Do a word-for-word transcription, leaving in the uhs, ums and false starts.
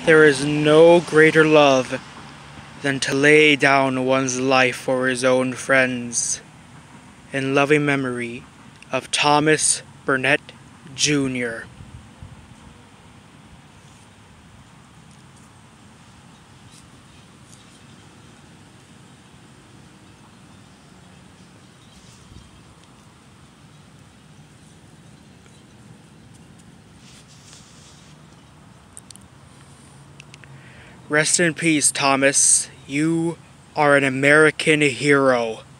There is no greater love than to lay down one's life for his own friends. In loving memory of Thomas Burnet Junior Rest in peace, Thomas. You are an American hero.